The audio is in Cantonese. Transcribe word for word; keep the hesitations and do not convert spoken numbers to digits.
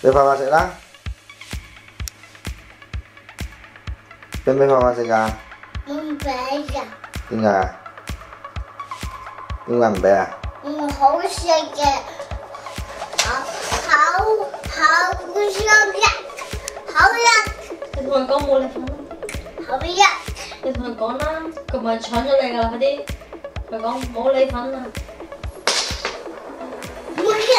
俾快快食啦！俾唔俾快快食㗎？ 唔俾㗎。 點解啊？點解唔俾啊？ 唔好食嘅，好好好食嘅，好食。 你同佢講冇你份啦。 好食。 你同佢講啦，佢咪搶咗你㗎啦，快啲！佢講冇你份啦。 唔食。